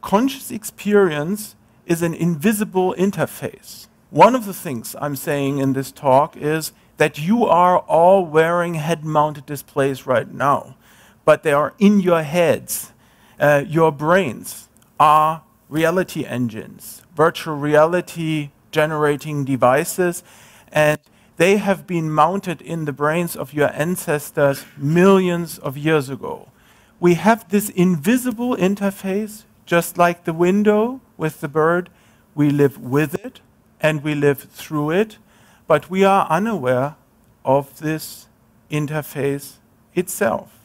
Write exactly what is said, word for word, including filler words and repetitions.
conscious experience is an invisible interface. One of the things I'm saying in this talk is that you are all wearing head-mounted displays right now, but they are in your heads. Uh, your brains are reality engines, virtual reality generating devices, and they have been mounted in the brains of your ancestors millions of years ago. We have this invisible interface, just like the window with the bird. We live with it and we live through it, but we are unaware of this interface itself.